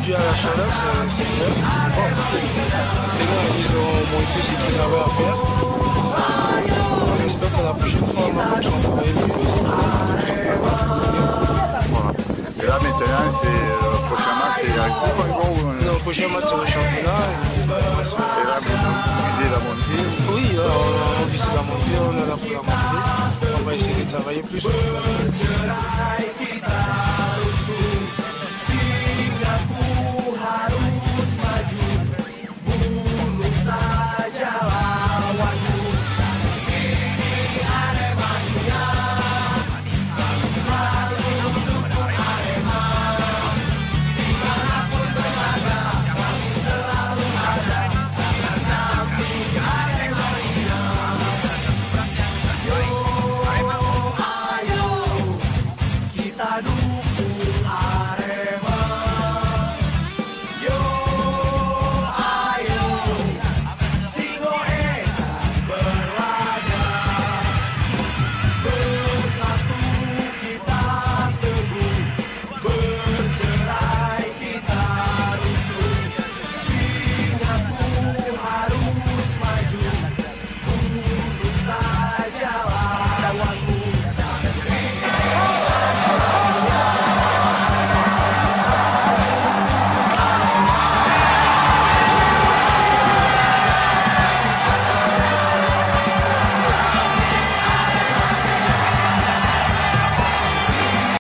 dû à la chaleur, c'est vrai. Bon, maintenant, ils ont montré ce qu'ils avaient à faire. J'espère que la prochaine fois, on va travailler mieux. Voilà. Et là maintenant, c'est le prochain match, c'est avec vous encore ou... Non, le prochain match, c'est le championnat. Et là, vous visez la montée? Oui, on vise la montée, on est là pour la montée. On va essayer de travailler plus.